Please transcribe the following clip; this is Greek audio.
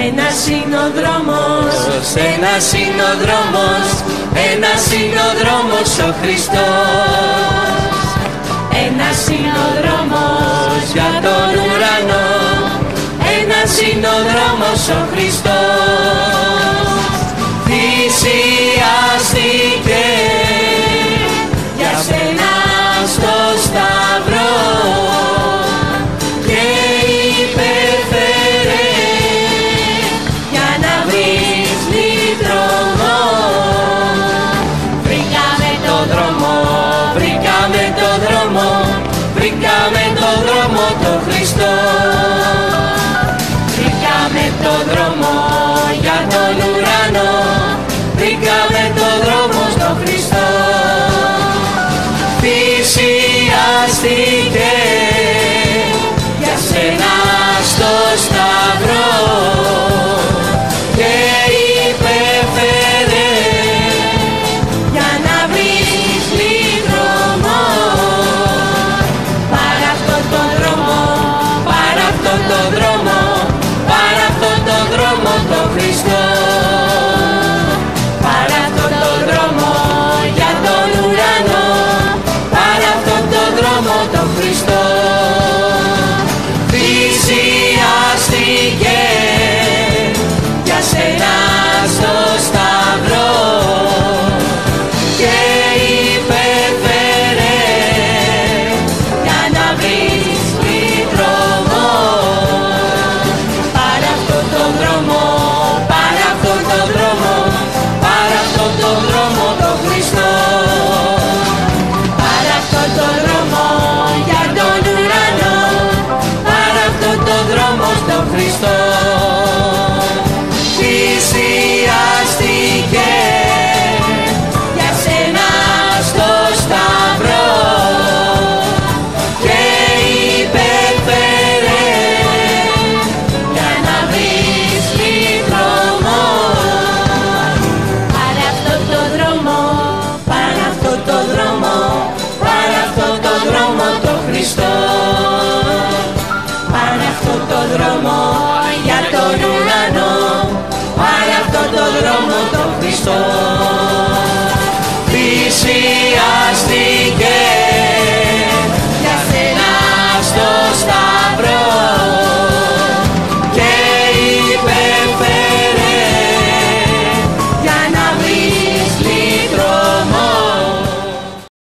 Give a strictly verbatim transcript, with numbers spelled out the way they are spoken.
Ένας είναι ο δρόμος, ένας είναι ο δρόμος, ένας είναι ο δρόμος ο Χριστός. Ένας είναι ο δρόμος για τον ουρανό, ένας είναι ο δρόμος ο Χριστός. Θυσιάστηκε για σένα στο σταυρό και υπέφερε για να βρεις δρόμο. Βρήκαμε το δρόμο, βρήκαμε το δρόμο, βρήκαμε το δρόμο το Χριστό. Βρήκαμε το δρόμο για τον ουρανό, βρήκαμε το δρόμο